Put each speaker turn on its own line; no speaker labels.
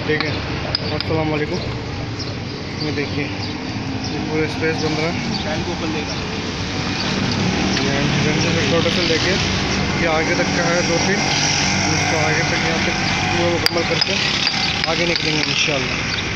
ठीक है। अस्सलाम वालेकुम। ये देखिए ये पूरा स्पेस बन रहा है।
फैन को ओपन देगा
से लेके ये आगे तक का है 2-3, इसको आगे तक यहाँ तक पूरा मुकम्मल करके आगे निकलेंगे इंशाल्लाह।